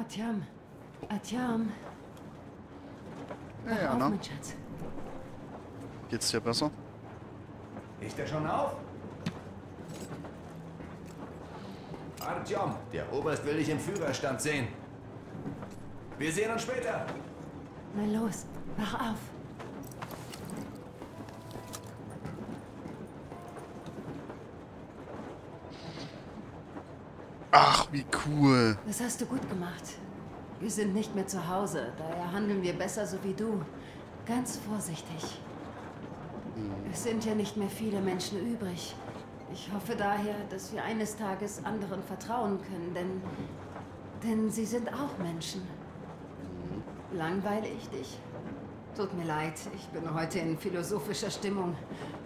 Artyom. Artyom. Ja, Auf, ne? mein Schatz. Geht's dir besser? Ist er schon auf? Artyom, der Oberst will dich im Führerstand sehen. Wir sehen uns später. Na los, wach auf. Ach, wie cool. Das hast du gut gemacht. Wir sind nicht mehr zu Hause, daher handeln wir besser so wie du. Ganz vorsichtig. Es sind ja nicht mehr viele Menschen übrig. Ich hoffe daher, dass wir eines Tages anderen vertrauen können, denn sie sind auch Menschen. Langweile ich dich? Tut mir leid, ich bin heute in philosophischer Stimmung.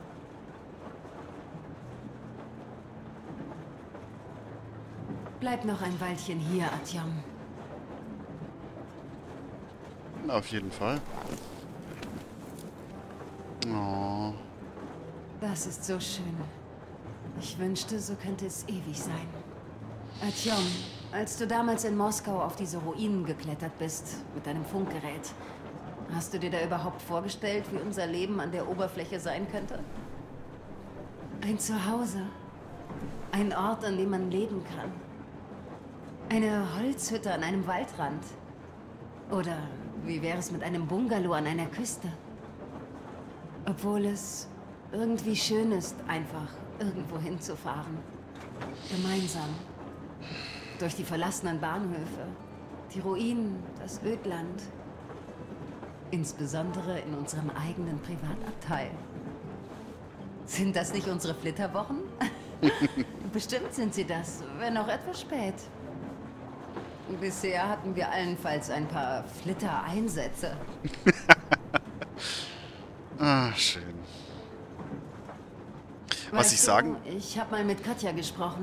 Bleib noch ein Weilchen hier, Artyom. Auf jeden Fall. Oh. Das ist so schön. Ich wünschte, so könnte es ewig sein. Artyom, als du damals in Moskau auf diese Ruinen geklettert bist, mit deinem Funkgerät, hast du dir da überhaupt vorgestellt, wie unser Leben an der Oberfläche sein könnte? Ein Zuhause. Ein Ort, an dem man leben kann. Eine Holzhütte an einem Waldrand. Oder wie wäre es mit einem Bungalow an einer Küste? Obwohl es irgendwie schön ist, einfach irgendwo hinzufahren. Gemeinsam. Durch die verlassenen Bahnhöfe. Die Ruinen, das Ödland. Insbesondere in unserem eigenen Privatabteil. Sind das nicht unsere Flitterwochen? Bestimmt sind sie das, wenn auch etwas spät. Bisher hatten wir allenfalls ein paar Flitter-Einsätze. Ah, schön. Was ich sagen... Ich habe mal mit Katja gesprochen.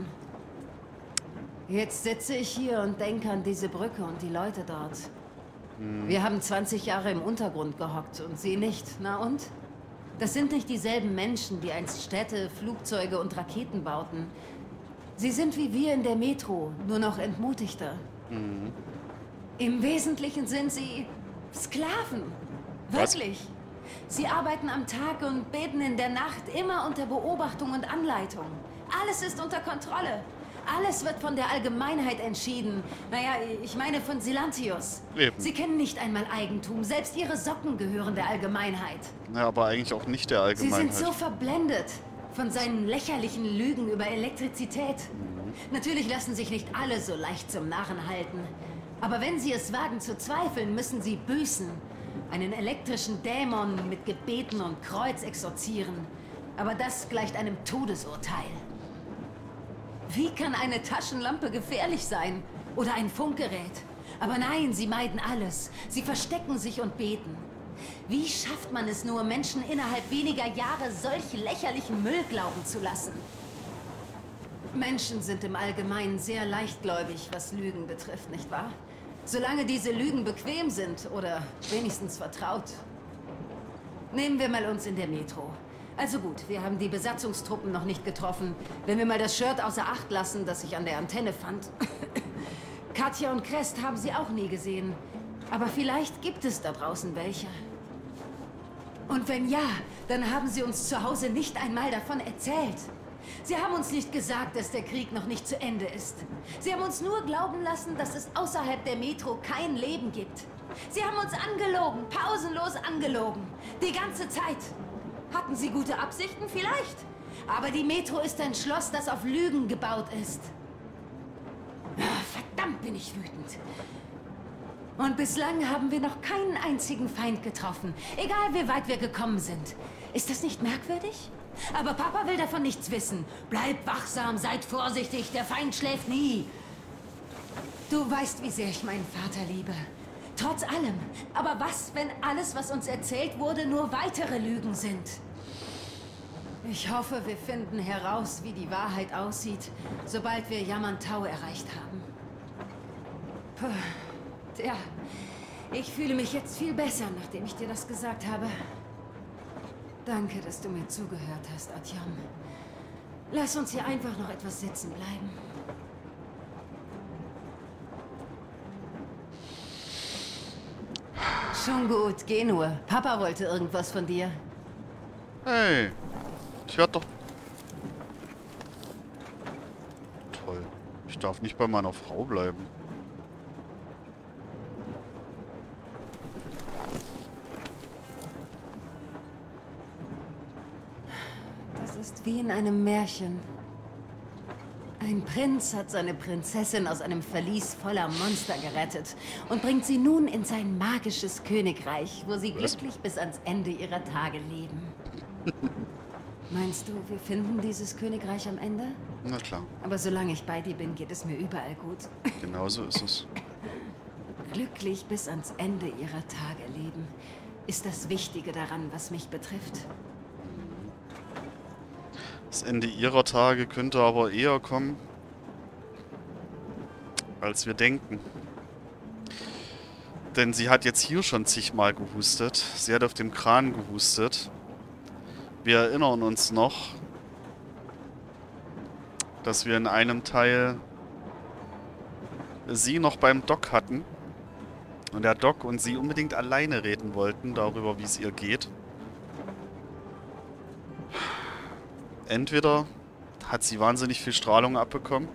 Jetzt sitze ich hier und denke an diese Brücke und die Leute dort. Wir haben 20 Jahre im Untergrund gehockt und sie nicht. Na und? Das sind nicht dieselben Menschen, die einst Städte, Flugzeuge und Raketen bauten. Sie sind wie wir in der Metro, nur noch entmutigter. Im Wesentlichen sind sie Sklaven. Wirklich. Sie arbeiten am Tag und beten in der Nacht, immer unter Beobachtung und Anleitung. Alles ist unter Kontrolle. Alles wird von der Allgemeinheit entschieden. Naja, ich meine von Silantius. Eben. Sie kennen nicht einmal Eigentum. Selbst ihre Socken gehören der Allgemeinheit. Ja, aber eigentlich auch nicht der Sie Allgemeinheit. sind so verblendet von seinen lächerlichen Lügen über Elektrizität. Natürlich lassen sich nicht alle so leicht zum Narren halten. Aber wenn sie es wagen zu zweifeln, müssen sie büßen. Einen elektrischen Dämon mit Gebeten und Kreuz exorzieren. Aber das gleicht einem Todesurteil. Wie kann eine Taschenlampe gefährlich sein? Oder ein Funkgerät? Aber nein, sie meiden alles. Sie verstecken sich und beten. Wie schafft man es nur, Menschen innerhalb weniger Jahre solch lächerlichen Müll glauben zu lassen? Menschen sind im Allgemeinen sehr leichtgläubig, was Lügen betrifft, nicht wahr? Solange diese Lügen bequem sind oder wenigstens vertraut. Nehmen wir mal uns in der Metro. Also gut, wir haben die Besatzungstruppen noch nicht getroffen. Wenn wir mal das Shirt außer Acht lassen, das ich an der Antenne fand. Katja und Crest haben sie auch nie gesehen. Aber vielleicht gibt es da draußen welche. Und wenn ja, dann haben sie uns zu Hause nicht einmal davon erzählt. Sie haben uns nicht gesagt, dass der Krieg noch nicht zu Ende ist. Sie haben uns nur glauben lassen, dass es außerhalb der Metro kein Leben gibt. Sie haben uns angelogen, pausenlos angelogen. Die ganze Zeit. Hatten sie gute Absichten? Vielleicht. Aber die Metro ist ein Schloss, das auf Lügen gebaut ist. Verdammt bin ich wütend. Und bislang haben wir noch keinen einzigen Feind getroffen. Egal wie weit wir gekommen sind. Ist das nicht merkwürdig? Aber Papa will davon nichts wissen. Bleibt wachsam, seid vorsichtig, der Feind schläft nie. Du weißt, wie sehr ich meinen Vater liebe. Trotz allem. Aber was, wenn alles, was uns erzählt wurde, nur weitere Lügen sind? Ich hoffe, wir finden heraus, wie die Wahrheit aussieht, sobald wir Yamantau erreicht haben. Puh. Tja, ich fühle mich jetzt viel besser, nachdem ich dir das gesagt habe. Danke, dass du mir zugehört hast, Artyom. Lass uns hier einfach noch etwas sitzen bleiben. Schon gut, geh nur. Papa wollte irgendwas von dir. Hey. Ich werd doch... Toll. Ich darf nicht bei meiner Frau bleiben. Das ist wie in einem Märchen. Ein Prinz hat seine Prinzessin aus einem Verlies voller Monster gerettet und bringt sie nun in sein magisches Königreich, wo sie glücklich bis ans Ende ihrer Tage leben. Meinst du, wir finden dieses Königreich am Ende? Na klar. Aber solange ich bei dir bin, geht es mir überall gut. Genauso ist es. Glücklich bis ans Ende ihrer Tage leben, ist das Wichtige daran, was mich betrifft. Das Ende ihrer Tage könnte aber eher kommen, als wir denken. Denn sie hat jetzt hier schon zigmal gehustet. Sie hat auf dem Kran gehustet. Wir erinnern uns noch, dass wir in einem Teil sie noch beim Doc hatten. Und der Doc und sie unbedingt alleine reden wollten, darüber, wie es ihr geht. Entweder hat sie wahnsinnig viel Strahlung abbekommen,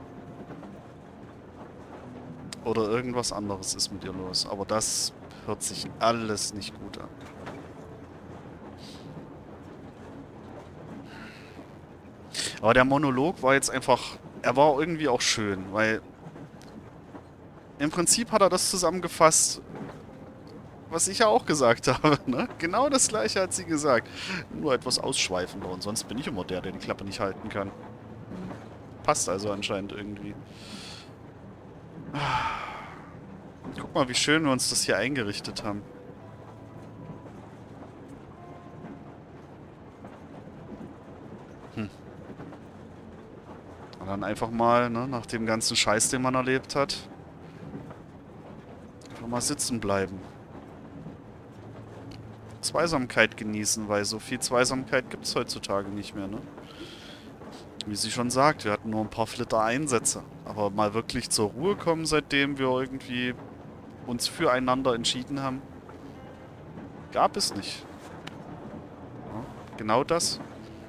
oder irgendwas anderes ist mit ihr los. Aber das hört sich alles nicht gut an. Aber der Monolog war jetzt einfach... Er war irgendwie auch schön, weil... Im Prinzip hat er das zusammengefasst, was ich ja auch gesagt habe, ne? Genau das gleiche hat sie gesagt. Nur etwas ausschweifender. Und sonst bin ich immer der die Klappe nicht halten kann. Passt also anscheinend irgendwie. Guck mal, wie schön wir uns das hier eingerichtet haben. Und dann einfach mal, ne, nach dem ganzen Scheiß, den man erlebt hat, einfach mal sitzen bleiben. Zweisamkeit genießen, weil so viel Zweisamkeit gibt es heutzutage nicht mehr, ne? Wie sie schon sagt, wir hatten nur ein paar Flitter-Einsätze. Aber mal wirklich zur Ruhe kommen, seitdem wir irgendwie uns füreinander entschieden haben, gab es nicht. Ja, genau das.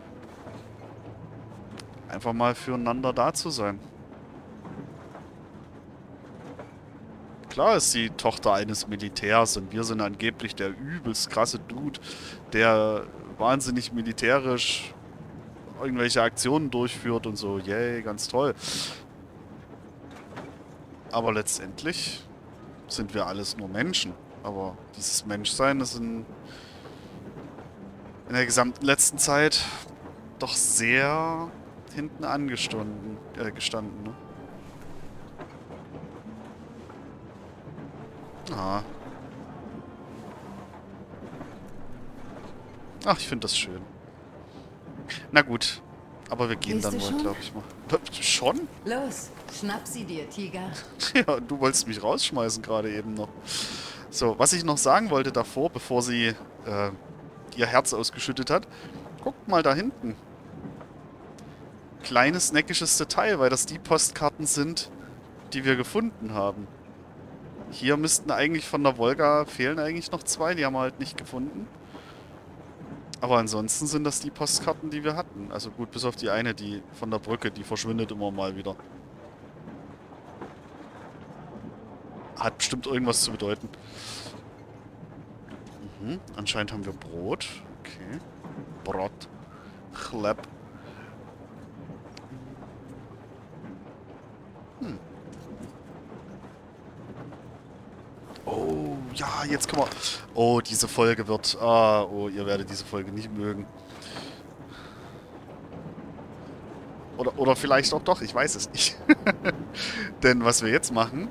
Einfach mal füreinander da zu sein. Klar ist sie Tochter eines Militärs und wir sind angeblich der übelst krasse Dude, der wahnsinnig militärisch irgendwelche Aktionen durchführt und so. Yay, ganz toll. Aber letztendlich sind wir alles nur Menschen. Aber dieses Menschsein ist in der gesamten letzten Zeit doch sehr hinten gestanden, ne? Ah. Ach, ich finde das schön. Na gut. Aber wir gehen dann wohl, glaube ich mal. Schon? Los, schnapp sie dir, Tiger. Ja, du wolltest mich rausschmeißen gerade eben noch. So, was ich noch sagen wollte davor, bevor sie ihr Herz ausgeschüttet hat. Guckt mal da hinten. Kleines, neckisches Detail, weil das die Postkarten sind, die wir gefunden haben. Hier müssten eigentlich von der Volga fehlen eigentlich noch 2, die haben wir halt nicht gefunden. Aber ansonsten sind das die Postkarten, die wir hatten. Also gut, bis auf die eine, die von der Brücke, die verschwindet immer mal wieder. Hat bestimmt irgendwas zu bedeuten. Mhm, anscheinend haben wir Brot. Okay. Brot. Chleb. Oh, ja, jetzt können wir... Oh, diese Folge wird... oh, ihr werdet diese Folge nicht mögen. Oder vielleicht auch doch, ich weiß es nicht. Denn was wir jetzt machen,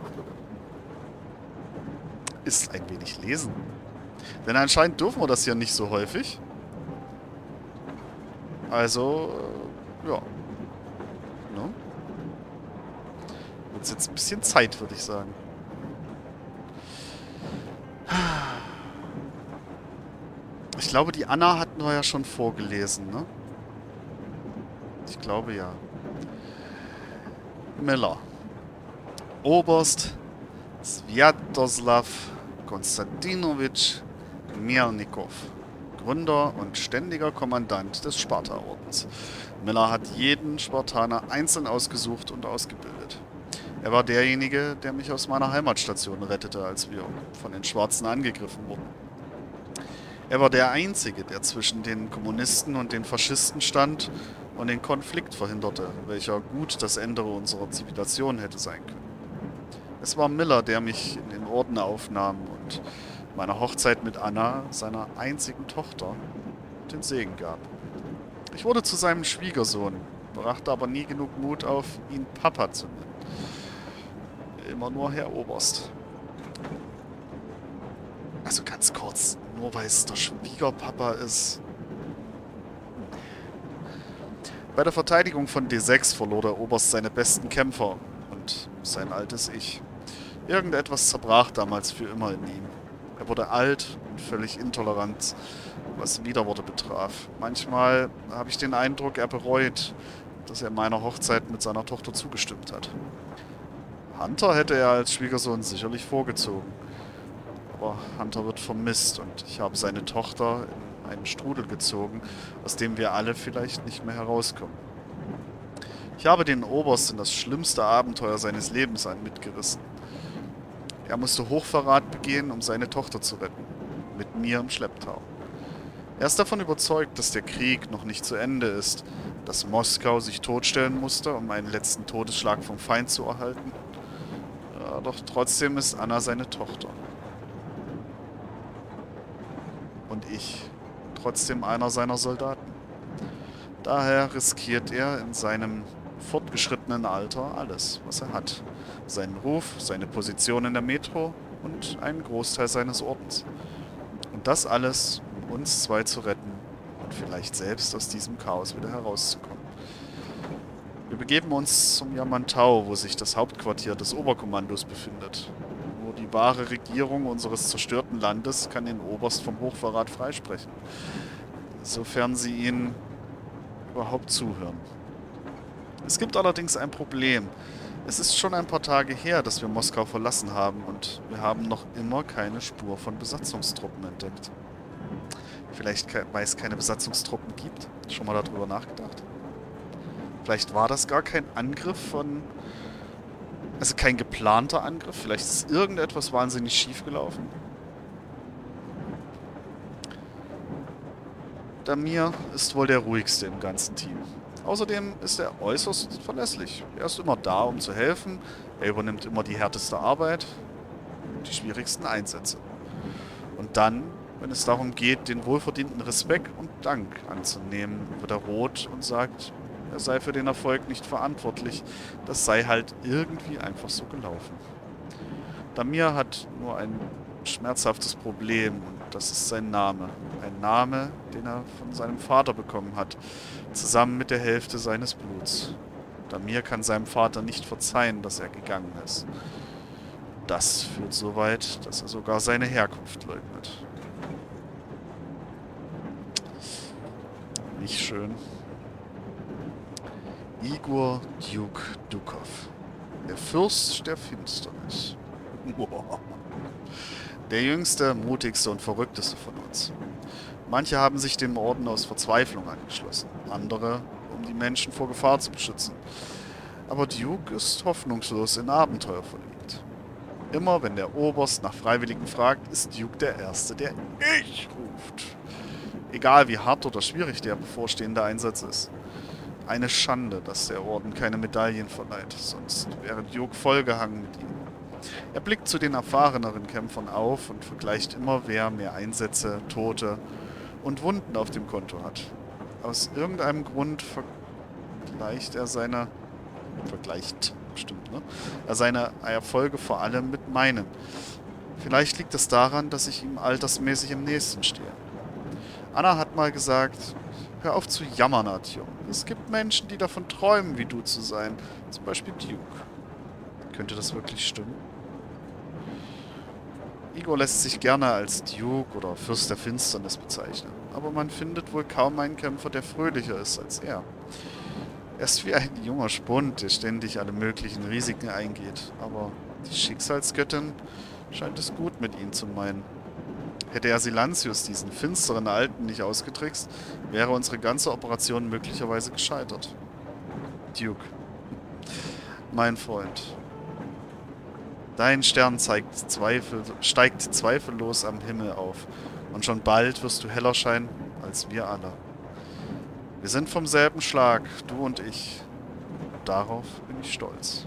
ist ein wenig lesen. Denn anscheinend dürfen wir das ja nicht so häufig. Also, ja. Ne? Wird jetzt ein bisschen Zeit, würde ich sagen. Ich glaube, die Anna hatten wir ja schon vorgelesen, ne? Ich glaube, ja. Miller. Oberst Sviatoslav Konstantinowitsch Mielnikov, Gründer und ständiger Kommandant des Sparta-Ordens. Miller hat jeden Spartaner einzeln ausgesucht und ausgebildet. Er war derjenige, der mich aus meiner Heimatstation rettete, als wir von den Schwarzen angegriffen wurden. Er war der Einzige, der zwischen den Kommunisten und den Faschisten stand und den Konflikt verhinderte, welcher gut das Ende unserer Zivilisation hätte sein können. Es war Miller, der mich in den Orden aufnahm und meiner Hochzeit mit Anna, seiner einzigen Tochter, den Segen gab. Ich wurde zu seinem Schwiegersohn, brachte aber nie genug Mut auf, ihn Papa zu nennen. Immer nur Herr Oberst. Also ganz kurz, nur weil es der Schwiegerpapa ist. Bei der Verteidigung von D6 verlor der Oberst seine besten Kämpfer und sein altes Ich. Irgendetwas zerbrach damals für immer in ihm. Er wurde alt und völlig intolerant, was Widerworte betraf. Manchmal habe ich den Eindruck, er bereut, dass er meiner Hochzeit mit seiner Tochter zugestimmt hat. Hunter hätte er als Schwiegersohn sicherlich vorgezogen. Aber Hunter wird vermisst und ich habe seine Tochter in einen Strudel gezogen, aus dem wir alle vielleicht nicht mehr herauskommen. Ich habe den Oberst in das schlimmste Abenteuer seines Lebens mitgerissen. Er musste Hochverrat begehen, um seine Tochter zu retten. Mit mir im Schlepptau. Er ist davon überzeugt, dass der Krieg noch nicht zu Ende ist, dass Moskau sich totstellen musste, um einen letzten Todesschlag vom Feind zu erhalten. Ja, doch trotzdem ist Anna seine Tochter. Und ich trotzdem einer seiner Soldaten. Daher riskiert er in seinem fortgeschrittenen Alter alles, was er hat. Seinen Ruf, seine Position in der Metro und einen Großteil seines Ordens. Und das alles, um uns zwei zu retten und vielleicht selbst aus diesem Chaos wieder herauszukommen. Wir begeben uns zum Yamantau, wo sich das Hauptquartier des Oberkommandos befindet. Nur die wahre Regierung unseres zerstörten Landes kann den Oberst vom Hochverrat freisprechen. Sofern sie ihn überhaupt zuhören. Es gibt allerdings ein Problem. Es ist schon ein paar Tage her, dass wir Moskau verlassen haben und wir haben noch immer keine Spur von Besatzungstruppen entdeckt. Vielleicht, weil es keine Besatzungstruppen gibt? Schon mal darüber nachgedacht? Vielleicht war das gar kein Angriff von... Also kein geplanter Angriff. Vielleicht ist irgendetwas wahnsinnig schief gelaufen. Damir ist wohl der ruhigste im ganzen Team. Außerdem ist er äußerst verlässlich. Er ist immer da, um zu helfen. Er übernimmt immer die härteste Arbeit und die schwierigsten Einsätze. Und dann, wenn es darum geht, den wohlverdienten Respekt und Dank anzunehmen, wird er rot und sagt, er sei für den Erfolg nicht verantwortlich. Das sei halt irgendwie einfach so gelaufen. Damir hat nur ein schmerzhaftes Problem und das ist sein Name. Ein Name, den er von seinem Vater bekommen hat, zusammen mit der Hälfte seines Bluts. Damir kann seinem Vater nicht verzeihen, dass er gegangen ist. Das führt so weit, dass er sogar seine Herkunft leugnet. Nicht schön. Igor Duke Dukov. Der Fürst der Finsternis. Der jüngste, mutigste und verrückteste von uns. Manche haben sich dem Orden aus Verzweiflung angeschlossen, andere, um die Menschen vor Gefahr zu beschützen. Aber Duke ist hoffnungslos in Abenteuer verliebt. Immer wenn der Oberst nach Freiwilligen fragt, ist Duke der Erste, der Ich ruft. Egal wie hart oder schwierig der bevorstehende Einsatz ist. Eine Schande, dass der Orden keine Medaillen verleiht, sonst wäre Duke vollgehangen mit ihm. Er blickt zu den erfahreneren Kämpfern auf und vergleicht immer, wer mehr Einsätze, Tote und Wunden auf dem Konto hat. Aus irgendeinem Grund vergleicht er seine Erfolge vor allem mit meinen. Vielleicht liegt es daran, dass ich ihm altersmäßig im Nächsten stehe. Anna hat mal gesagt, hör auf zu jammern, Artyom. Es gibt Menschen, die davon träumen, wie du zu sein. Zum Beispiel Duke. Könnte das wirklich stimmen? Igor lässt sich gerne als Duke oder Fürst der Finsternis bezeichnen. Aber man findet wohl kaum einen Kämpfer, der fröhlicher ist als er. Er ist wie ein junger Spund, der ständig alle möglichen Risiken eingeht. Aber die Schicksalsgöttin scheint es gut mit ihnen zu meinen. Hätte er Silantius, diesen finsteren Alten, nicht ausgetrickst, wäre unsere ganze Operation möglicherweise gescheitert. Duke. Mein Freund. Dein Stern steigt zweifellos am Himmel auf. Und schon bald wirst du heller scheinen als wir alle. Wir sind vom selben Schlag, du und ich. Darauf bin ich stolz.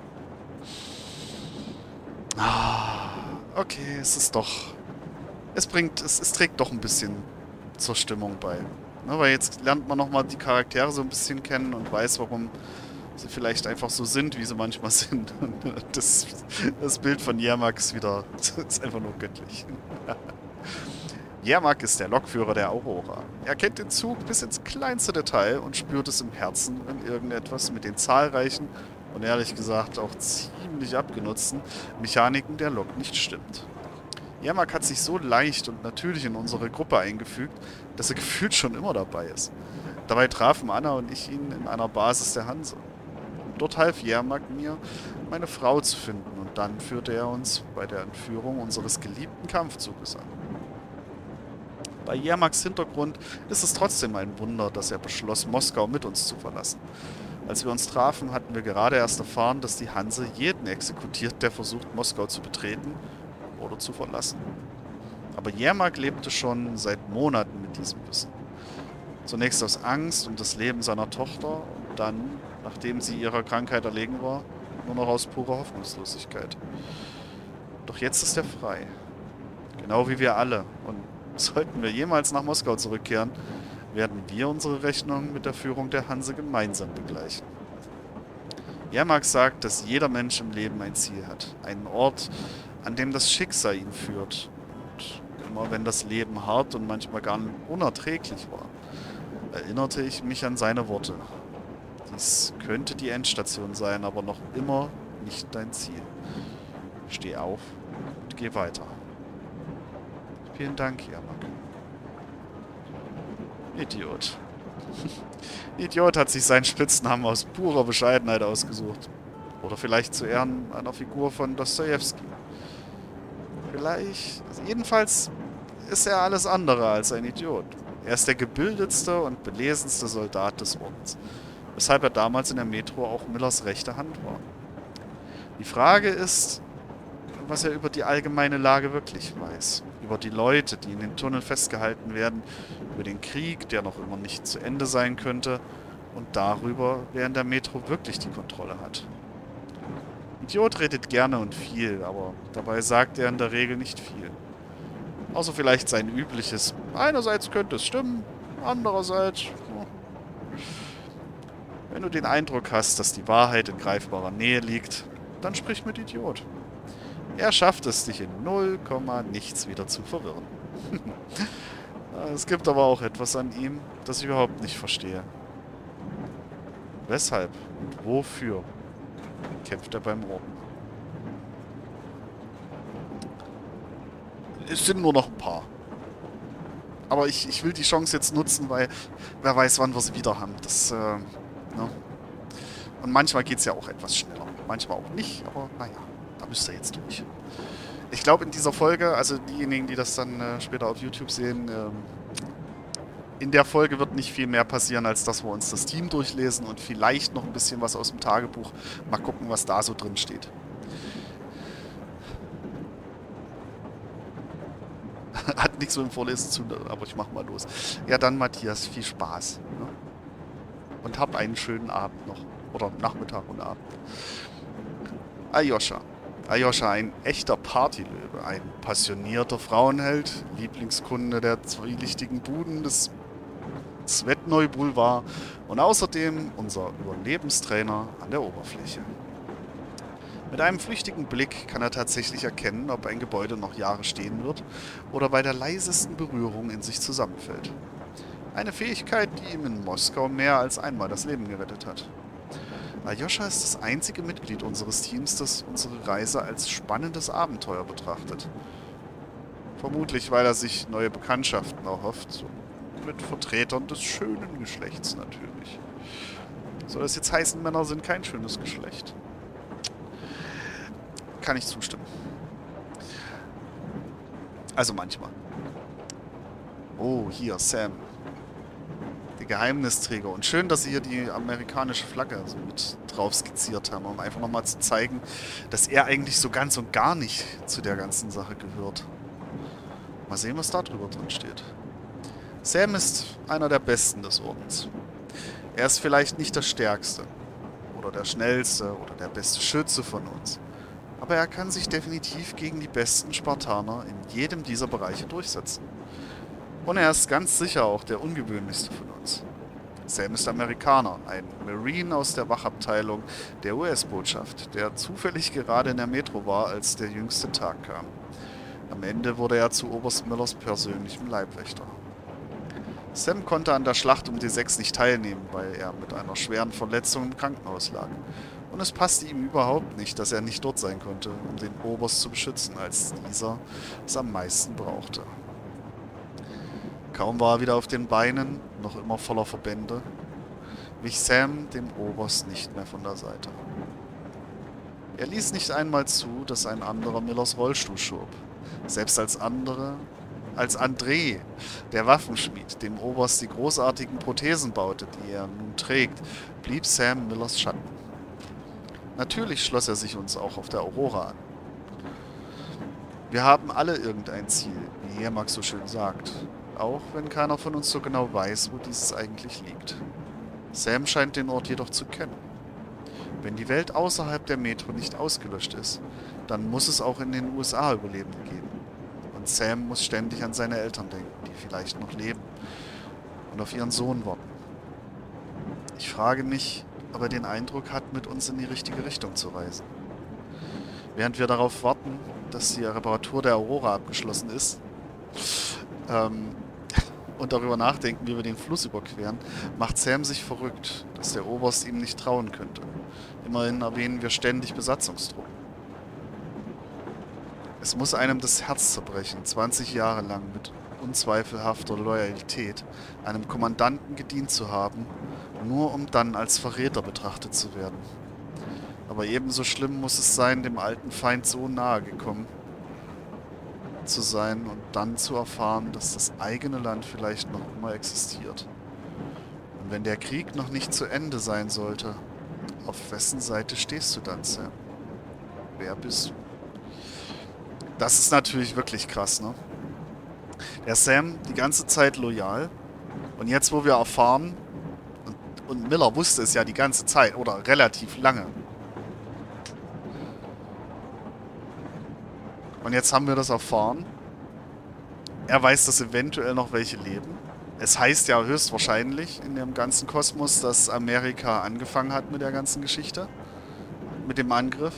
Okay, es ist doch... Es trägt doch ein bisschen zur Stimmung bei. Ne, weil jetzt lernt man nochmal die Charaktere so ein bisschen kennen und weiß, warum sie vielleicht einfach so sind, wie sie manchmal sind. Und das Bild von Yermak ist wieder... ist einfach nur göttlich. Yermak ist der Lokführer der Aurora. Er kennt den Zug bis ins kleinste Detail und spürt es im Herzen, wenn irgendetwas mit den zahlreichen und ehrlich gesagt auch ziemlich abgenutzten Mechaniken der Lok nicht stimmt. Yermak hat sich so leicht und natürlich in unsere Gruppe eingefügt, dass er gefühlt schon immer dabei ist. Dabei trafen Anna und ich ihn in einer Basis der Hanse. Dort half Yermak mir, meine Frau zu finden, und dann führte er uns bei der Entführung unseres geliebten Kampfzuges an. Bei Yermaks Hintergrund ist es trotzdem ein Wunder, dass er beschloss, Moskau mit uns zu verlassen. Als wir uns trafen, hatten wir gerade erst erfahren, dass die Hanse jeden exekutiert, der versucht, Moskau zu betreten oder zu verlassen. Aber Yermak lebte schon seit Monaten mit diesem Wissen. Zunächst aus Angst um das Leben seiner Tochter und dann, nachdem sie ihrer Krankheit erlegen war, nur noch aus purer Hoffnungslosigkeit. Doch jetzt ist er frei. Genau wie wir alle. Und sollten wir jemals nach Moskau zurückkehren, werden wir unsere Rechnung mit der Führung der Hanse gemeinsam begleichen. Yermak sagt, dass jeder Mensch im Leben ein Ziel hat. Einen Ort, an dem das Schicksal ihn führt. Und immer wenn das Leben hart und manchmal gar unerträglich war, erinnerte ich mich an seine Worte. Dies könnte die Endstation sein, aber noch immer nicht dein Ziel. Steh auf und geh weiter. Vielen Dank, Yermak. Idiot. Idiot hat sich seinen Spitznamen aus purer Bescheidenheit ausgesucht. Oder vielleicht zu Ehren einer Figur von Dostojewski. Vielleicht... Jedenfalls ist er alles andere als ein Idiot. Er ist der gebildetste und belesenste Soldat des Ordens. Weshalb er damals in der Metro auch Millers rechte Hand war. Die Frage ist, was er über die allgemeine Lage wirklich weiß. Über die Leute, die in den Tunnel festgehalten werden, über den Krieg, der noch immer nicht zu Ende sein könnte, und darüber, wer in der Metro wirklich die Kontrolle hat. Idiot redet gerne und viel, aber dabei sagt er in der Regel nicht viel. Außer vielleicht sein übliches, einerseits könnte es stimmen, andererseits... Wenn du den Eindruck hast, dass die Wahrheit in greifbarer Nähe liegt, dann sprich mit Idiot. Er schafft es, dich in 0, nichts wieder zu verwirren. Es gibt aber auch etwas an ihm, das ich überhaupt nicht verstehe. Weshalb und wofür kämpft er beim Orden? Es sind nur noch ein paar. Aber ich will die Chance jetzt nutzen, weil wer weiß, wann wir sie wieder haben. Ne? Und manchmal geht es ja auch etwas schneller. Manchmal auch nicht, aber naja, da müsst ihr jetzt durch. Ich glaube, in dieser Folge, also diejenigen, die das dann später auf YouTube sehen, in der Folge wird nicht viel mehr passieren, als dass wir uns das Team durchlesen und vielleicht noch ein bisschen was aus dem Tagebuch. Mal gucken, was da so drin steht. Hat nichts mit dem Vorlesen zu tun, aber ich mach mal los. Ja, dann Matthias, viel Spaß. Ne? Und hab einen schönen Abend noch. Oder Nachmittag und Abend. Aljoscha. Aljoscha, ein echter Partylöwe. Ein passionierter Frauenheld. Lieblingskunde der zwielichtigen Buden des Svetnoi Boulevard. Und außerdem unser Überlebenstrainer an der Oberfläche. Mit einem flüchtigen Blick kann er tatsächlich erkennen, ob ein Gebäude noch Jahre stehen wird oder bei der leisesten Berührung in sich zusammenfällt. Eine Fähigkeit, die ihm in Moskau mehr als einmal das Leben gerettet hat. Aljoscha ist das einzige Mitglied unseres Teams, das unsere Reise als spannendes Abenteuer betrachtet. Vermutlich, weil er sich neue Bekanntschaften erhofft, mit Vertretern des schönen Geschlechts natürlich. Soll das jetzt heißen, Männer sind kein schönes Geschlecht? Kann ich zustimmen. Also manchmal. Oh, hier, Sam. Die Geheimnisträger. Und schön, dass sie hier die amerikanische Flagge so mit drauf skizziert haben, um einfach nochmal zu zeigen, dass er eigentlich so ganz und gar nicht zu der ganzen Sache gehört. Mal sehen, was da drüber drin steht. Sam ist einer der Besten des Ordens. Er ist vielleicht nicht der Stärkste oder der Schnellste oder der beste Schütze von uns. Aber er kann sich definitiv gegen die besten Spartaner in jedem dieser Bereiche durchsetzen. Und er ist ganz sicher auch der ungewöhnlichste von uns. Sam ist Amerikaner, ein Marine aus der Wachabteilung der US-Botschaft, der zufällig gerade in der Metro war, als der jüngste Tag kam. Am Ende wurde er zu Oberst Millers persönlichem Leibwächter. Sam konnte an der Schlacht um D6 nicht teilnehmen, weil er mit einer schweren Verletzung im Krankenhaus lag. Und es passte ihm überhaupt nicht, dass er nicht dort sein konnte, um den Oberst zu beschützen, als dieser es am meisten brauchte. Kaum war er wieder auf den Beinen, noch immer voller Verbände, wich Sam dem Oberst nicht mehr von der Seite. Er ließ nicht einmal zu, dass ein anderer Millers Rollstuhl schob. Selbst als André, der Waffenschmied, dem Oberst die großartigen Prothesen baute, die er nun trägt, blieb Sam Millers Schatten. Natürlich schloss er sich uns auch auf der Aurora an. Wir haben alle irgendein Ziel, wie Jermak so schön sagt. Auch wenn keiner von uns so genau weiß, wo dieses eigentlich liegt. Sam scheint den Ort jedoch zu kennen. Wenn die Welt außerhalb der Metro nicht ausgelöscht ist, dann muss es auch in den USA Überlebende geben. Und Sam muss ständig an seine Eltern denken, die vielleicht noch leben und auf ihren Sohn warten. Ich frage mich, ob er den Eindruck hat, mit uns in die richtige Richtung zu reisen. Während wir darauf warten, dass die Reparatur der Aurora abgeschlossen ist, und darüber nachdenken, wie wir den Fluss überqueren, macht Sam sich verrückt, dass der Oberst ihm nicht trauen könnte. Immerhin erwähnen wir ständig Besatzungstruppen. Es muss einem das Herz zerbrechen, 20 Jahre lang mit unzweifelhafter Loyalität einem Kommandanten gedient zu haben, nur um dann als Verräter betrachtet zu werden. Aber ebenso schlimm muss es sein, dem alten Feind so nahe gekommen zu sein und dann zu erfahren, dass das eigene Land vielleicht noch immer existiert. Und wenn der Krieg noch nicht zu Ende sein sollte, auf wessen Seite stehst du dann, Sam? Wer bist du? Das ist natürlich wirklich krass, ne? Der Sam die ganze Zeit loyal und jetzt, wo wir erfahren, und Miller wusste es ja die ganze Zeit oder relativ lange. Und jetzt haben wir das erfahren. Er weiß, dass eventuell noch welche leben. Es heißt ja höchstwahrscheinlich in dem ganzen Kosmos, dass Amerika angefangen hat mit der ganzen Geschichte. Mit dem Angriff.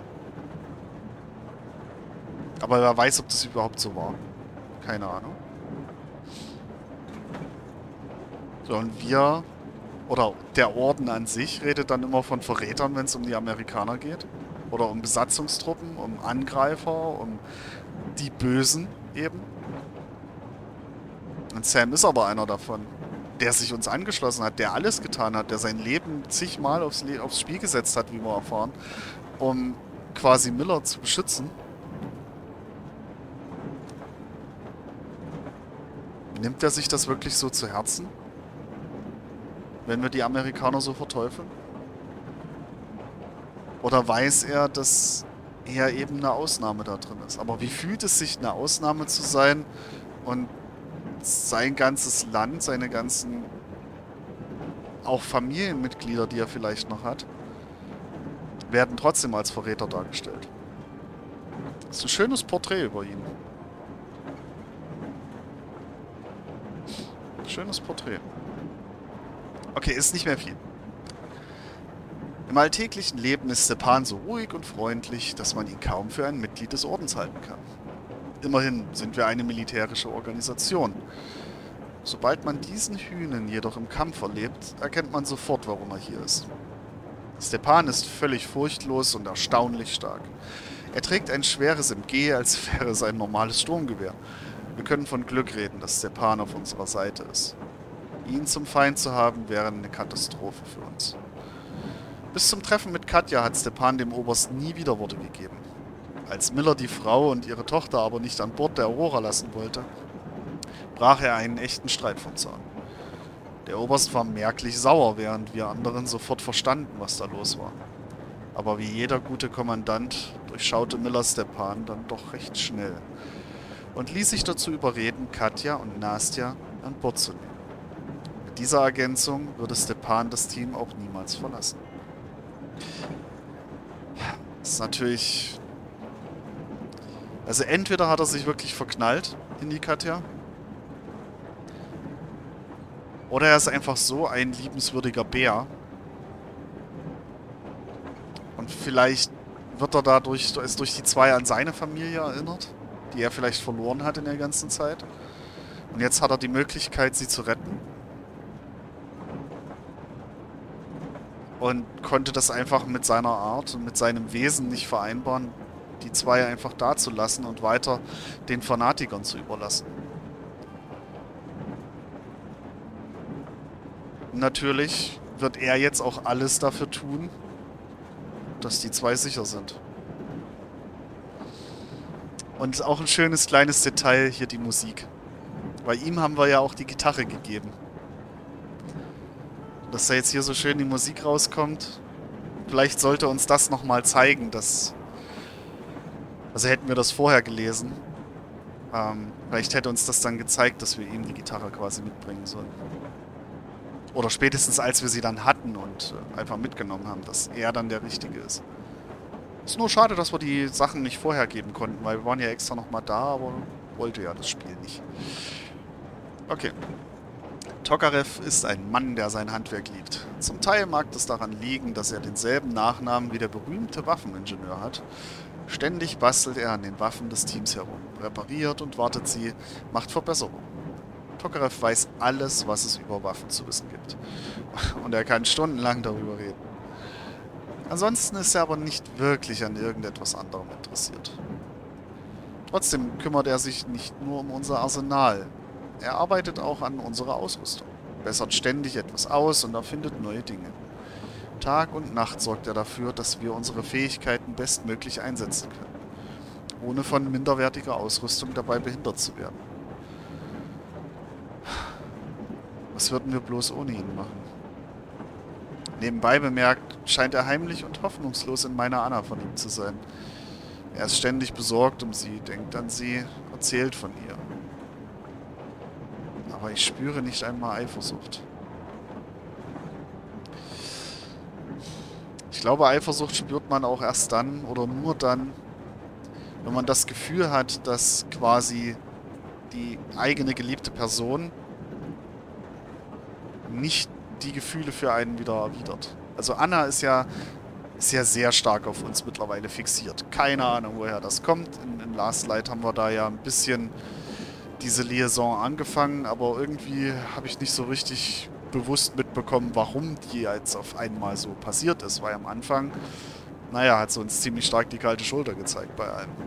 Aber wer weiß, ob das überhaupt so war. Keine Ahnung. So, und wir, oder der Orden an sich, redet dann immer von Verrätern, wenn es um die Amerikaner geht. Oder um Besatzungstruppen, um Angreifer, um die Bösen eben. Und Sam ist aber einer davon, der sich uns angeschlossen hat, der alles getan hat, der sein Leben zigmal aufs Spiel gesetzt hat, wie wir erfahren, um quasi Miller zu beschützen. Nimmt er sich das wirklich so zu Herzen? Wenn wir die Amerikaner so verteufeln? Oder weiß er, dass er eben eine Ausnahme da drin ist? Aber wie fühlt es sich, eine Ausnahme zu sein und sein ganzes Land, seine ganzen auch Familienmitglieder, die er vielleicht noch hat, werden trotzdem als Verräter dargestellt? Das ist ein schönes Porträt über ihn. Schönes Porträt. Okay, ist nicht mehr viel. Im alltäglichen Leben ist Stepan so ruhig und freundlich, dass man ihn kaum für ein Mitglied des Ordens halten kann. Immerhin sind wir eine militärische Organisation. Sobald man diesen Hünen jedoch im Kampf erlebt, erkennt man sofort, warum er hier ist. Stepan ist völlig furchtlos und erstaunlich stark. Er trägt ein schweres MG, als wäre es ein normales Sturmgewehr. Wir können von Glück reden, dass Stepan auf unserer Seite ist. Ihn zum Feind zu haben, wäre eine Katastrophe für uns. Bis zum Treffen mit Katja hat Stepan dem Oberst nie wieder Worte gegeben. Als Miller die Frau und ihre Tochter aber nicht an Bord der Aurora lassen wollte, brach er einen echten Streit vom Zaun. Der Oberst war merklich sauer, während wir anderen sofort verstanden, was da los war. Aber wie jeder gute Kommandant durchschaute Millers Stepan dann doch recht schnell und ließ sich dazu überreden, Katja und Nastja an Bord zu nehmen. Mit dieser Ergänzung würde Stepan das Team auch niemals verlassen. Das ist natürlich... Also entweder hat er sich wirklich verknallt in die Katja, oder er ist einfach so ein liebenswürdiger Bär. Und vielleicht wird er dadurch durch die zwei an seine Familie erinnert, die er vielleicht verloren hat in der ganzen Zeit. Und jetzt hat er die Möglichkeit, sie zu retten. Und konnte das einfach mit seiner Art und mit seinem Wesen nicht vereinbaren, die zwei einfach da zu lassen und weiter den Fanatikern zu überlassen. Natürlich wird er jetzt auch alles dafür tun, dass die zwei sicher sind. Und auch ein schönes kleines Detail hier die Musik. Bei ihm haben wir ja auch die Gitarre gegeben. Dass da jetzt hier so schön die Musik rauskommt, vielleicht sollte uns das nochmal zeigen, dass... Also hätten wir das vorher gelesen, vielleicht hätte uns das dann gezeigt, dass wir ihm die Gitarre quasi mitbringen sollen. Oder spätestens als wir sie dann hatten und einfach mitgenommen haben, dass er dann der Richtige ist. Ist nur schade, dass wir die Sachen nicht vorher geben konnten, weil wir waren ja extra nochmal da, aber wollte ja das Spiel nicht. Okay. Tokarev ist ein Mann, der sein Handwerk liebt. Zum Teil mag es daran liegen, dass er denselben Nachnamen wie der berühmte Waffeningenieur hat. Ständig bastelt er an den Waffen des Teams herum, repariert und wartet sie, macht Verbesserungen. Tokarev weiß alles, was es über Waffen zu wissen gibt. Und er kann stundenlang darüber reden. Ansonsten ist er aber nicht wirklich an irgendetwas anderem interessiert. Trotzdem kümmert er sich nicht nur um unser Arsenal. Er arbeitet auch an unserer Ausrüstung, bessert ständig etwas aus und erfindet neue Dinge. Tag und Nacht sorgt er dafür, dass wir unsere Fähigkeiten bestmöglich einsetzen können, ohne von minderwertiger Ausrüstung dabei behindert zu werden. Was würden wir bloß ohne ihn machen? Nebenbei bemerkt, scheint er heimlich und hoffnungslos in meiner Anna verliebt zu sein. Er ist ständig besorgt um sie, denkt an sie, erzählt von ihr. Aber ich spüre nicht einmal Eifersucht. Ich glaube, Eifersucht spürt man auch erst dann oder nur dann, wenn man das Gefühl hat, dass quasi die eigene geliebte Person nicht die Gefühle für einen wieder erwidert. Also Anna ist ja sehr stark auf uns mittlerweile fixiert. Keine Ahnung, woher das kommt. In Last Light haben wir da ja ein bisschen diese Liaison angefangen, aber irgendwie habe ich nicht so richtig bewusst mitbekommen, warum die jetzt auf einmal so passiert ist, weil am Anfang, naja, hat sie uns ziemlich stark die kalte Schulter gezeigt bei allem.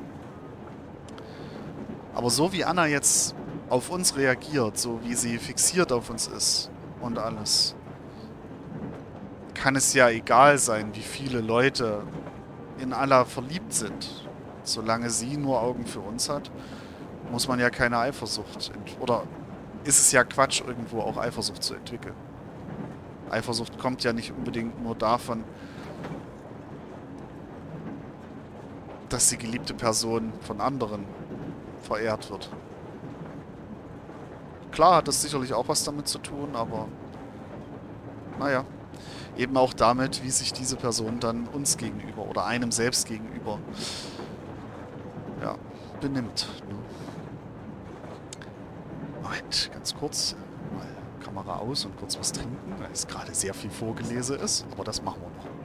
Aber so wie Anna jetzt auf uns reagiert, so wie sie fixiert auf uns ist und alles, kann es ja egal sein, wie viele Leute in Anna verliebt sind. Solange sie nur Augen für uns hat, muss man ja keine Eifersucht... Oder ist es ja Quatsch, irgendwo auch Eifersucht zu entwickeln. Eifersucht kommt ja nicht unbedingt nur davon, dass die geliebte Person von anderen verehrt wird. Klar hat das sicherlich auch was damit zu tun, aber naja, eben auch damit, wie sich diese Person dann uns gegenüber oder einem selbst gegenüber ja, benimmt. Moment, ganz kurz. Mal Kamera aus und kurz was trinken, weil es gerade sehr viel Vorgelese ist. Aber das machen wir noch.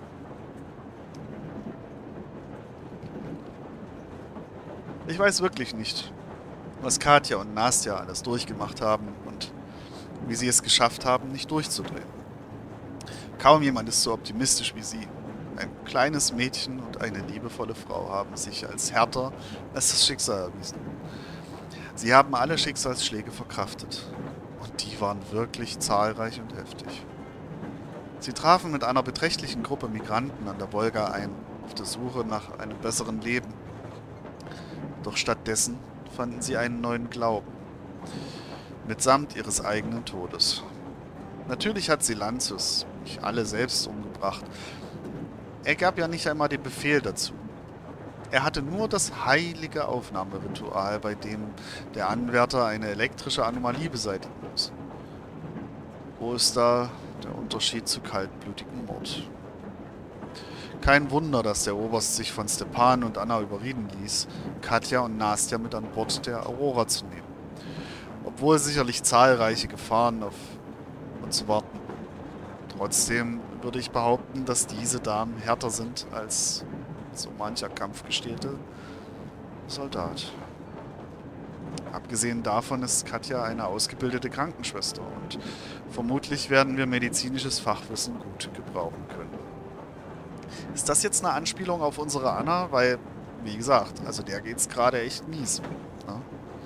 Ich weiß wirklich nicht, was Katja und Nastja alles durchgemacht haben und wie sie es geschafft haben, nicht durchzudrehen. Kaum jemand ist so optimistisch wie sie. Ein kleines Mädchen und eine liebevolle Frau haben sich als härter als das Schicksal erwiesen. Sie haben alle Schicksalsschläge verkraftet. Und die waren wirklich zahlreich und heftig. Sie trafen mit einer beträchtlichen Gruppe Migranten an der Wolga ein, auf der Suche nach einem besseren Leben. Doch stattdessen fanden sie einen neuen Glauben, mitsamt ihres eigenen Todes. Natürlich hat Silantius nicht alle selbst umgebracht. Er gab ja nicht einmal den Befehl dazu. Er hatte nur das heilige Aufnahmeritual, bei dem der Anwärter eine elektrische Anomalie beseitigen muss. Wo ist da der Unterschied zu kaltblutigem Mord? Kein Wunder, dass der Oberst sich von Stepan und Anna überreden ließ, Katja und Nastja mit an Bord der Aurora zu nehmen. Obwohl sicherlich zahlreiche Gefahren auf uns warten. Trotzdem würde ich behaupten, dass diese Damen härter sind als so mancher kampfgestählte Soldat. Abgesehen davon ist Katja eine ausgebildete Krankenschwester und vermutlich werden wir medizinisches Fachwissen gut gebrauchen können. Ist das jetzt eine Anspielung auf unsere Anna? Weil, wie gesagt, also der geht's gerade echt mies. Ne?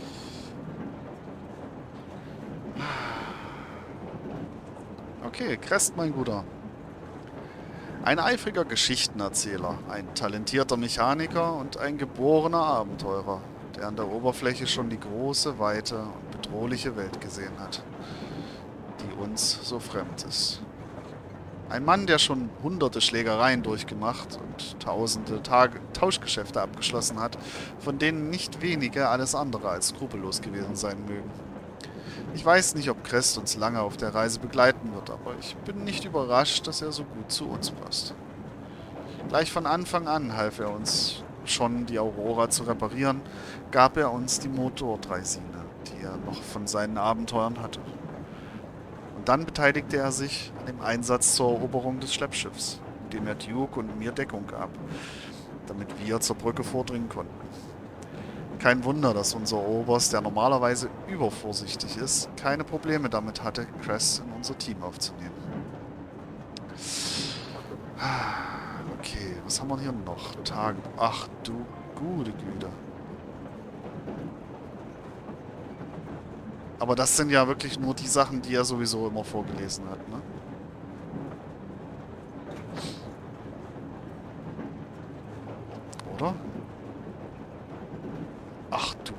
Okay, Crest, mein Guter. Ein eifriger Geschichtenerzähler, ein talentierter Mechaniker und ein geborener Abenteurer, der an der Oberfläche schon die große, weite und bedrohliche Welt gesehen hat, die uns so fremd ist. Ein Mann, der schon hunderte Schlägereien durchgemacht und tausende Tauschgeschäfte abgeschlossen hat, von denen nicht wenige alles andere als skrupellos gewesen sein mögen. Ich weiß nicht, ob Crest uns lange auf der Reise begleiten wird, aber ich bin nicht überrascht, dass er so gut zu uns passt. Gleich von Anfang an half er uns schon, die Aurora zu reparieren, gab er uns die Motordreisine, die er noch von seinen Abenteuern hatte. Und dann beteiligte er sich an dem Einsatz zur Eroberung des Schleppschiffs, indem er Duke und mir Deckung gab, damit wir zur Brücke vordringen konnten. Kein Wunder, dass unser Oberst, der normalerweise übervorsichtig ist, keine Probleme damit hatte, Crest in unser Team aufzunehmen. Okay, was haben wir hier noch? Tage. Ach du gute Güte. Aber das sind ja wirklich nur die Sachen, die er sowieso immer vorgelesen hat, ne? Oder? Ach du.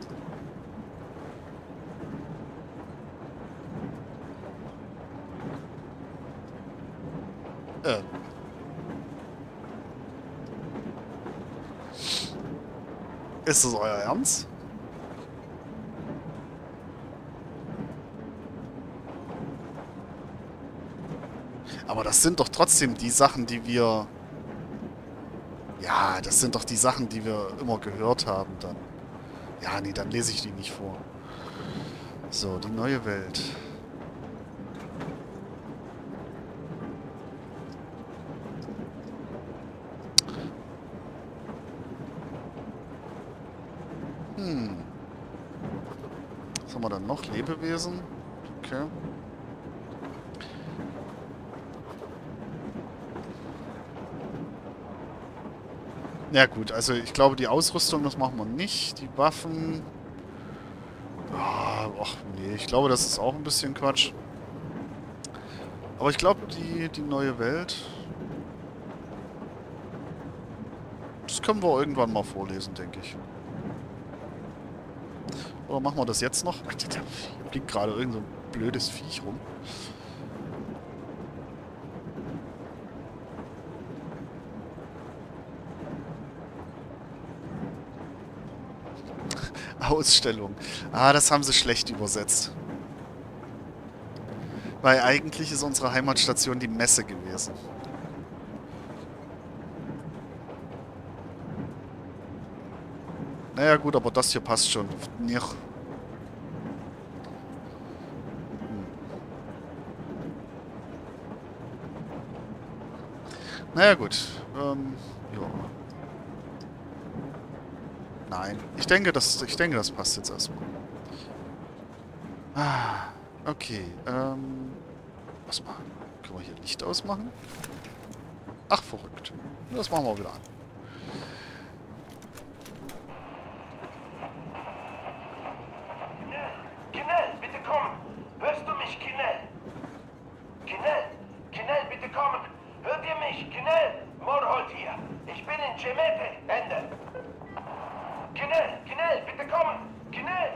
Ist das euer Ernst? Aber das sind doch trotzdem die Sachen, die wir... Ja, das sind doch die Sachen, die wir immer gehört haben dann. Ja, nee, dann lese ich die nicht vor. So, die neue Welt. Was haben wir dann noch? Lebewesen. Okay. Ja gut, also ich glaube, die Ausrüstung, das machen wir nicht. Die Waffen... Ah, ach nee, ich glaube, das ist auch ein bisschen Quatsch. Aber ich glaube, die neue Welt... Das können wir irgendwann mal vorlesen, denke ich. Oder machen wir das jetzt noch? Da fliegt gerade irgend so ein blödes Viech rum. Ausstellung. Ah, das haben sie schlecht übersetzt. Weil eigentlich ist unsere Heimatstation die Messe gewesen. Naja gut, aber das hier passt schon. Nicht. Naja gut. Ja. Nein. Ich denke, das passt jetzt erstmal. Ah, okay. Was machen? Können wir hier Licht ausmachen? Ach, verrückt. Das machen wir wieder an. Kinnell, bitte kommen! Hörst du mich, Kinnell? Kinnell! Kinnell, bitte kommen! Hört ihr mich, Kinnell? Morholt hier. Ich bin in Cemete. Ende. Knell, Knell, bitte kommen. Knell.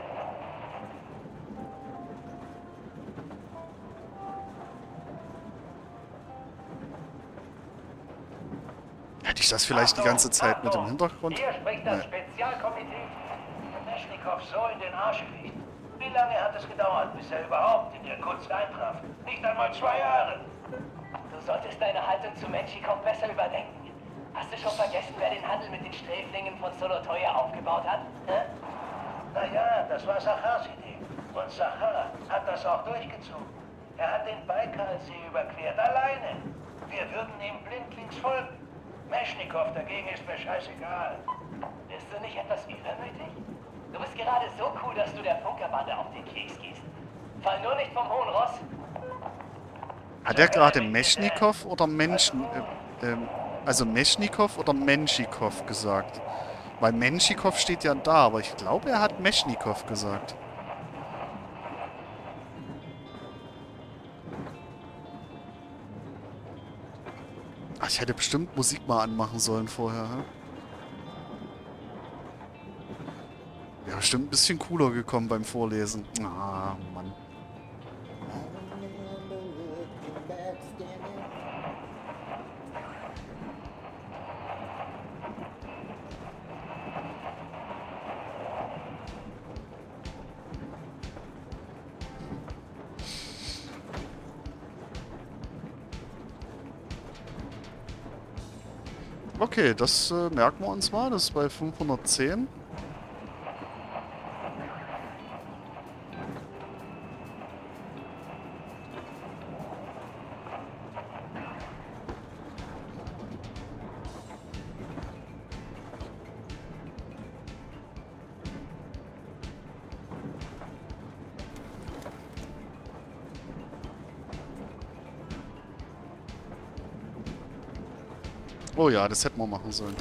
Hätte ich das vielleicht die ganze Zeit mit im Hintergrund? Hier spricht das Nee. Spezialkomitee. Meschnikow so in den Arsch gelegt. Wie lange hat es gedauert, bis er überhaupt in Irkutsk eintraf? Nicht einmal 2 Jahre. Du solltest deine Haltung zu Menschikow besser überdenken. Hast du schon vergessen, wer den Handel mit den Sträflingen von Solotoja aufgebaut hat? Hä? Naja, das war Sachars Idee. Und Sachar hat das auch durchgezogen. Er hat den Baikalsee überquert, alleine. Wir würden ihm blindlings folgen. Meschnikow dagegen ist mir scheißegal. Bist du nicht etwas übermütig? Du bist gerade so cool, dass du der Funkerbande auf den Keks gehst. Fall nur nicht vom hohen Ross. Hat er gerade Meschnikow oder also Meschnikow oder Menschikow gesagt? Weil Menschikow steht ja da, aber ich glaube, er hat Meschnikow gesagt. Ach, ich hätte bestimmt Musik mal anmachen sollen vorher. Hä? Wäre bestimmt ein bisschen cooler gekommen beim Vorlesen. Ah, Mann. Okay, das merken wir uns mal. Das ist bei 510. Oh ja, das hätten wir machen sollen.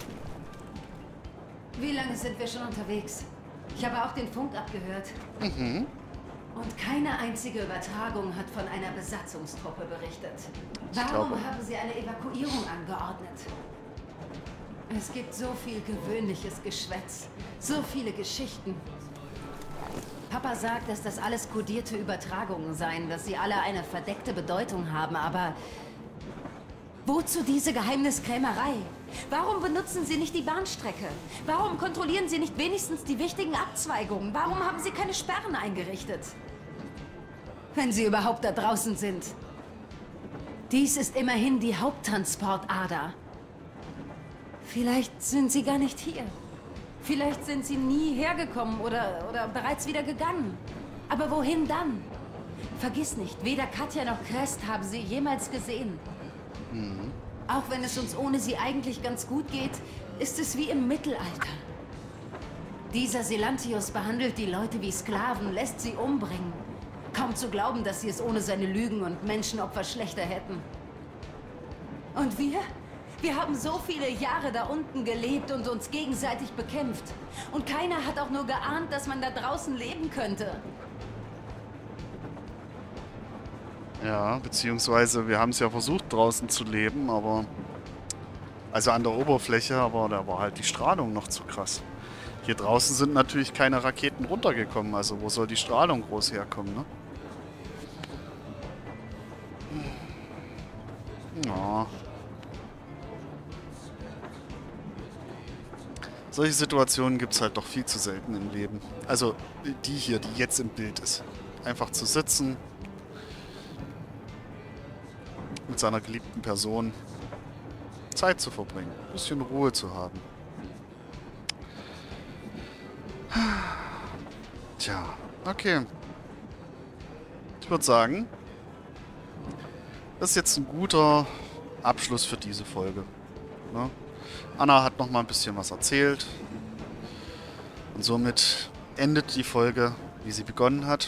Wie lange sind wir schon unterwegs? Ich habe auch den Funk abgehört. Mhm. Und keine einzige Übertragung hat von einer Besatzungstruppe berichtet. Warum glaube- haben sie eine Evakuierung angeordnet? Es gibt so viel gewöhnliches Geschwätz, so viele Geschichten. Papa sagt, dass das alles kodierte Übertragungen seien, dass sie alle eine verdeckte Bedeutung haben, aber wozu diese Geheimniskrämerei? Warum benutzen Sie nicht die Bahnstrecke? Warum kontrollieren Sie nicht wenigstens die wichtigen Abzweigungen? Warum haben Sie keine Sperren eingerichtet? Wenn Sie überhaupt da draußen sind. Dies ist immerhin die Haupttransportader. Vielleicht sind Sie gar nicht hier. Vielleicht sind Sie nie hergekommen oder bereits wieder gegangen. Aber wohin dann? Vergiss nicht, weder Katja noch Crest haben Sie jemals gesehen. Auch wenn es uns ohne sie eigentlich ganz gut geht, ist es wie im Mittelalter. Dieser Selantius behandelt die Leute wie Sklaven, lässt sie umbringen. Kaum zu glauben, dass sie es ohne seine Lügen und Menschenopfer schlechter hätten. Und wir? Wir haben so viele Jahre da unten gelebt und uns gegenseitig bekämpft. Und keiner hat auch nur geahnt, dass man da draußen leben könnte. Ja, beziehungsweise wir haben es ja versucht draußen zu leben, aber... Also an der Oberfläche, aber da war halt die Strahlung noch zu krass. Hier draußen sind natürlich keine Raketen runtergekommen, also wo soll die Strahlung groß herkommen, ne? Ja. Solche Situationen gibt es halt doch viel zu selten im Leben. Also die hier, die jetzt im Bild ist. Einfach zu sitzen, mit seiner geliebten Person Zeit zu verbringen, ein bisschen Ruhe zu haben. Tja, okay. Ich würde sagen, das ist jetzt ein guter Abschluss für diese Folge. Ne? Anna hat noch mal ein bisschen was erzählt. Und somit endet die Folge, wie sie begonnen hat.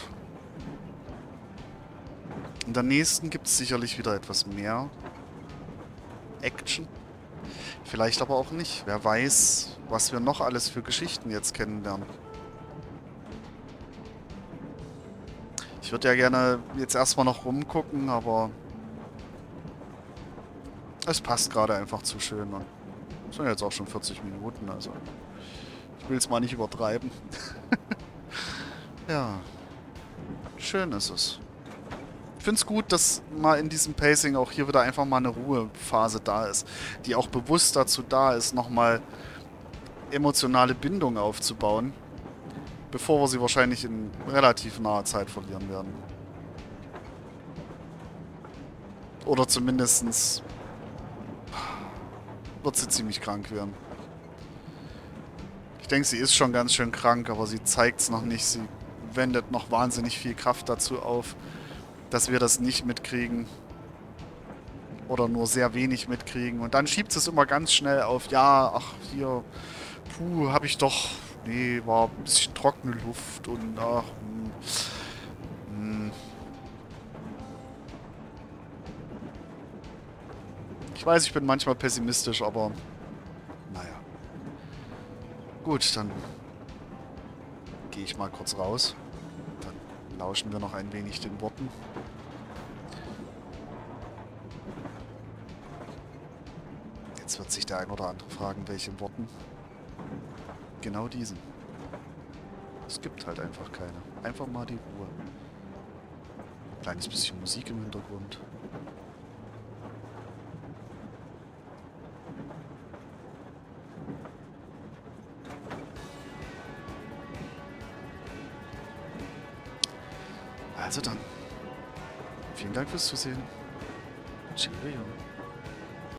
In der nächsten gibt es sicherlich wieder etwas mehr Action. Vielleicht aber auch nicht. Wer weiß, was wir noch alles für Geschichten jetzt kennenlernen. Ich würde ja gerne jetzt erstmal noch rumgucken, aber Es passt gerade einfach zu schön. Und es sind jetzt auch schon 40 Minuten, also ich will es mal nicht übertreiben. Ja, schön ist es. Ich finde es gut, dass mal in diesem Pacing auch hier wieder einfach mal eine Ruhephase da ist, die auch bewusst dazu da ist, nochmal emotionale Bindung aufzubauen, bevor wir sie wahrscheinlich in relativ naher Zeit verlieren werden. Oder zumindestens wird sie ziemlich krank werden. Ich denke, sie ist schon ganz schön krank, aber sie zeigt es noch nicht. Sie wendet noch wahnsinnig viel Kraft dazu auf, dass wir das nicht mitkriegen. Oder nur sehr wenig mitkriegen. Und dann schiebt es immer ganz schnell auf, ja, ach, hier, puh, habe ich doch, nee, war ein bisschen trockene Luft und ach, Ich weiß, ich bin manchmal pessimistisch, aber naja. Gut, dann gehe ich mal kurz raus. Dann lauschen wir noch ein wenig den Worten. Jetzt wird sich der ein oder andere fragen, welchen Worten. Genau diesen. Es gibt halt einfach keine. Einfach mal die Ruhe. Kleines bisschen Musik im Hintergrund. Also dann. Vielen Dank fürs Zusehen. Cheerio.